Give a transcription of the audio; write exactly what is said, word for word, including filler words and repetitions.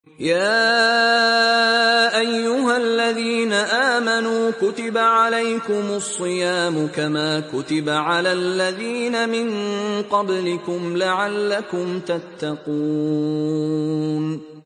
يَا أَيُّهَا الَّذِينَ آمَنُوا كُتِبَ عَلَيْكُمُ الصِّيَامُ كَمَا كُتِبَ عَلَى الَّذِينَ مِن قَبْلِكُمْ لَعَلَّكُمْ تَتَّقُونَ